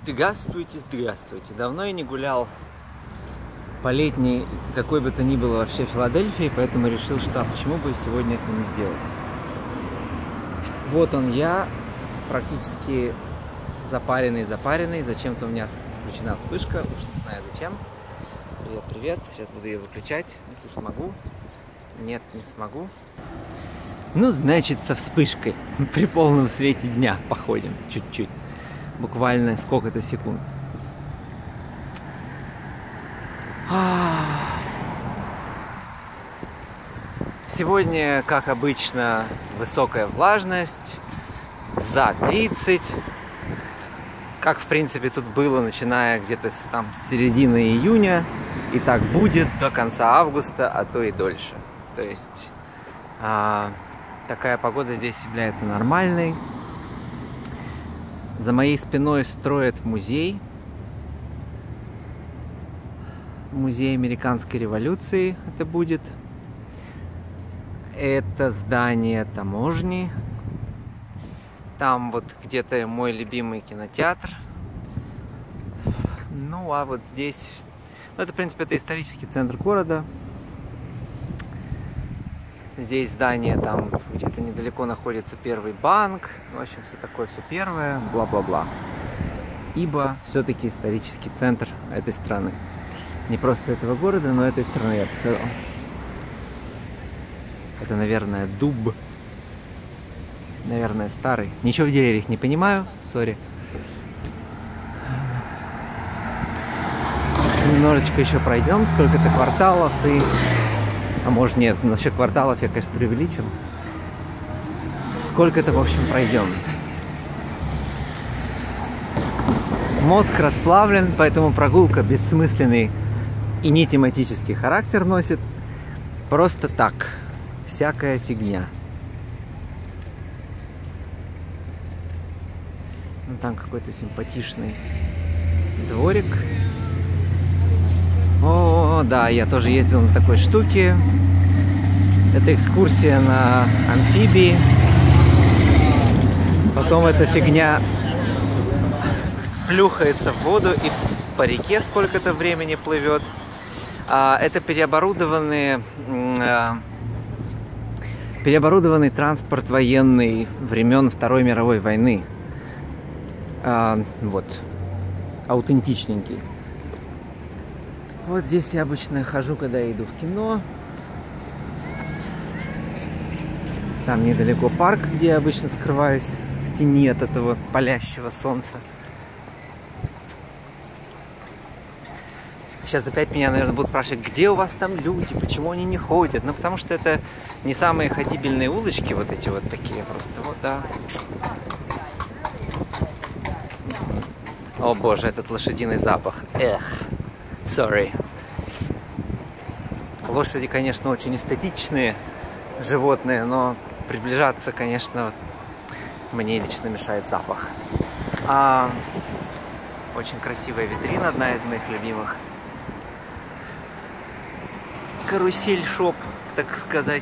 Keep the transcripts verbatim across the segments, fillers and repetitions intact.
Здравствуйте, здравствуйте. Давно я не гулял по летней, какой бы то ни было вообще Филадельфии, поэтому решил, что а почему бы сегодня это не сделать. Вот он я, практически запаренный-запаренный. Зачем-то у меня включена вспышка, уж не знаю зачем. Привет, привет. Сейчас буду ее выключать, если смогу. Нет, не смогу. Ну, значит, со вспышкой при полном свете дня походим чуть-чуть. Буквально сколько-то секунд. Сегодня, как обычно, высокая влажность, за тридцать. Как, в принципе, тут было, начиная где-то с там, с середины июня. И так будет до конца августа, а то и дольше. То есть а, такая погода здесь является нормальной. За моей спиной строят музей. Музей американской революции это будет. Это здание таможни. Там вот где-то мой любимый кинотеатр. Ну а вот здесь... Ну, это, в принципе, это исторический центр города. Здесь здание, там где-то недалеко находится первый банк. В общем, все такое, все первое, бла-бла-бла. Ибо все-таки исторический центр этой страны. Не просто этого города, но этой страны, я бы сказал. Это, наверное, дуб. Наверное, старый. Ничего в деревьях не понимаю, сори. Немножечко еще пройдем, сколько-то кварталов и... А может нет, насчет кварталов я, конечно, преувеличил. Сколько-то, в общем, пройдем. Мозг расплавлен, поэтому прогулка бессмысленный и не тематический характер носит. Просто так. Всякая фигня. Ну, там какой-то симпатичный дворик. О, да, я тоже ездил на такой штуке. Это экскурсия на амфибии. Потом эта фигня плюхается в воду и по реке сколько-то времени плывет. Это переоборудованный, переоборудованный транспорт военный времен Второй мировой войны. Вот. Аутентичненький. Вот здесь я обычно хожу, когда иду в кино. Там недалеко парк, где я обычно скрываюсь в тени от этого палящего солнца. Сейчас опять меня, наверное, будут спрашивать, где у вас там люди, почему они не ходят. Ну, потому что это не самые ходибельные улочки, вот эти вот такие просто. Вот, да. О боже, этот лошадиный запах. Эх. Sorry. Лошади, конечно, очень эстетичные животные, но приближаться, конечно, мне лично мешает запах. А, очень красивая витрина, одна из моих любимых. Карусель-шоп, так сказать.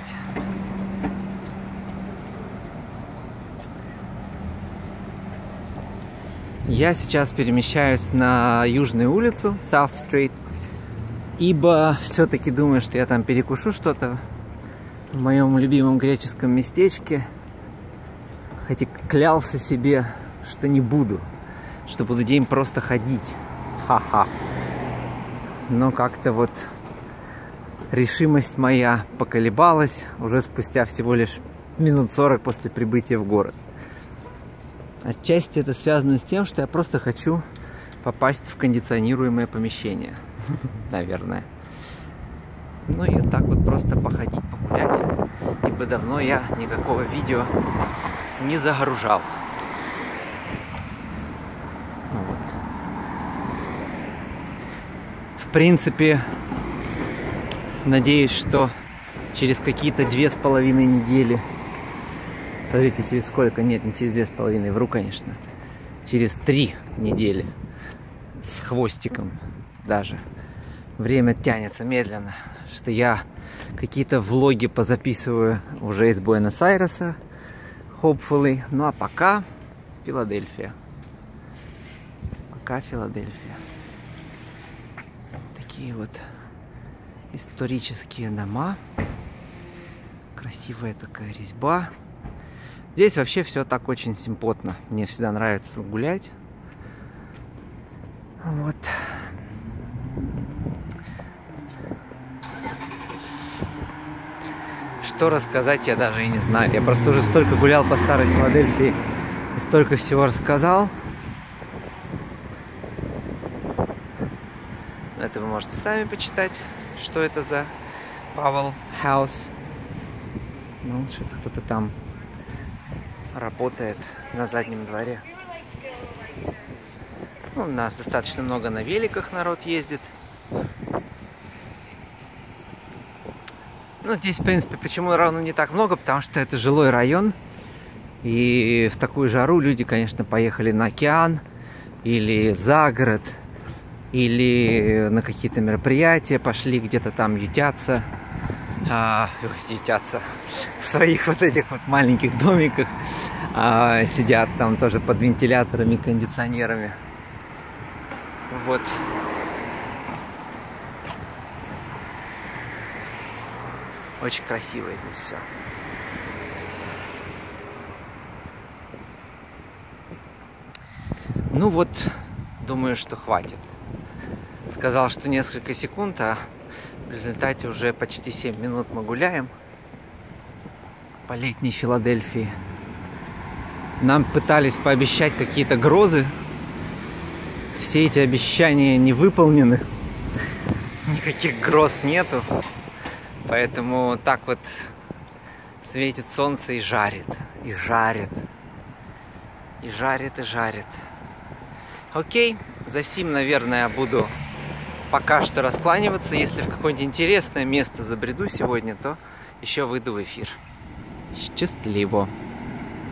Я сейчас перемещаюсь на Южную улицу, South Street, ибо все-таки думаю, что я там перекушу что-то в моем любимом греческом местечке. Хотя клялся себе, что не буду, что буду день просто ходить. Ха-ха. Но как-то вот решимость моя поколебалась уже спустя всего лишь минут сорок после прибытия в город. Отчасти это связано с тем, что я просто хочу попасть в кондиционируемое помещение. Наверное. Ну и так вот просто походить, погулять. Ибо давно я никакого видео не загружал. Вот. В принципе, надеюсь, что через какие-то две с половиной недели... Подождите, через сколько? Нет, не через две с половиной, вру, конечно. Через три недели. С хвостиком даже. Время тянется медленно. Что я какие-то влоги позаписываю уже из Буэнос-Айреса. Hopefully. Ну а пока Филадельфия. пока Филадельфия. Такие вот исторические дома. Красивая такая резьба. Здесь вообще все так очень симпотно. Мне всегда нравится гулять. Вот. Что рассказать, я даже и не знаю. Я просто уже столько гулял по старой Филадельфии и столько всего рассказал. Это вы можете сами почитать, что это за Powell House. Ну, что-то кто-то там работает на заднем дворе. Ну, у нас достаточно много на великах народ ездит. Ну, здесь, в принципе, почему равно не так много? Потому что это жилой район. И в такую жару люди, конечно, поехали на океан или за город, или на какие-то мероприятия, пошли где-то там ютятся, а, ютятся в своих вот этих вот маленьких домиках, а, сидят там тоже под вентиляторами, кондиционерами. Вот. Очень красиво здесь все. Ну вот, думаю, что хватит. Сказал, что несколько секунд, а в результате уже почти семь минут мы гуляем по летней Филадельфии. Нам пытались пообещать какие-то грозы. Все эти обещания не выполнены. Никаких гроз нету. Поэтому так вот светит солнце и жарит, и жарит, и жарит, и жарит. Окей, за сим, наверное, буду пока что раскланиваться. Если в какое-нибудь интересное место забреду сегодня, то еще выйду в эфир. Счастливо!